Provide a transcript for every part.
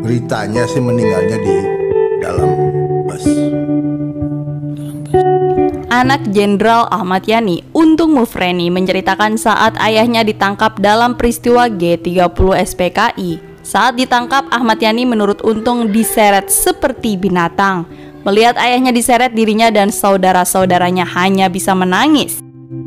Beritanya sih meninggalnya di dalam bus. Anak Jenderal Ahmad Yani, Untung Mufreni, menceritakan saat ayahnya ditangkap dalam peristiwa G30 SPKI. Saat ditangkap, Ahmad Yani menurut Untung diseret seperti binatang. Melihat ayahnya diseret, dirinya dan saudara-saudaranya hanya bisa menangis.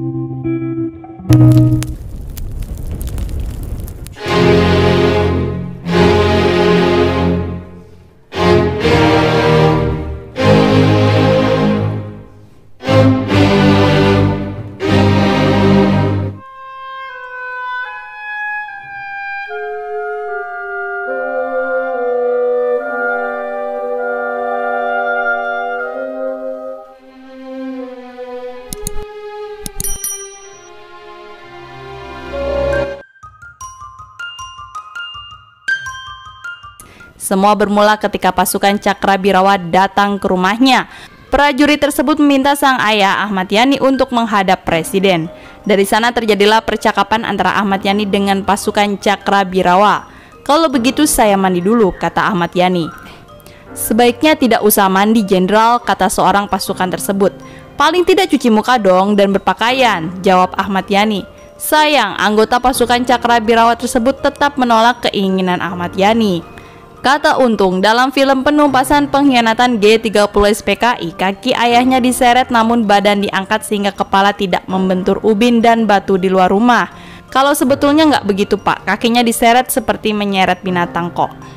Semua bermula ketika pasukan Cakrabirawa datang ke rumahnya. Prajurit tersebut meminta sang ayah Ahmad Yani untuk menghadap presiden. Dari sana terjadilah percakapan antara Ahmad Yani dengan pasukan Cakrabirawa. "Kalau begitu saya mandi dulu," kata Ahmad Yani. "Sebaiknya tidak usah mandi, Jenderal," kata seorang pasukan tersebut. "Paling tidak cuci muka dong dan berpakaian," jawab Ahmad Yani. Sayang, anggota pasukan Cakrabirawa tersebut tetap menolak keinginan Ahmad Yani. Kata Untung, dalam film penumpasan pengkhianatan G30 SPKI, kaki ayahnya diseret namun badan diangkat sehingga kepala tidak membentur ubin dan batu di luar rumah. Kalau sebetulnya nggak begitu, Pak, kakinya diseret seperti menyeret binatang kok.